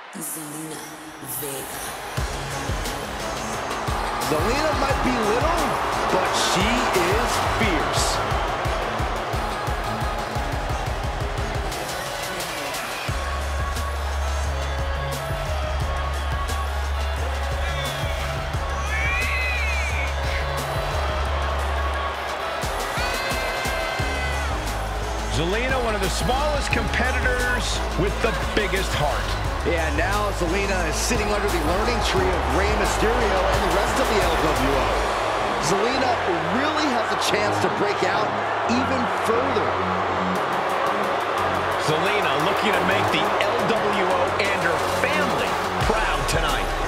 Zelina Vega. Zelina might be little, but she is fierce. Zelina, one of the smallest competitors with the biggest heart. Yeah, now Zelina is sitting under the learning tree of Rey Mysterio and the rest of the LWO. Zelina really has a chance to break out even further. Zelina looking to make the LWO and her family proud tonight.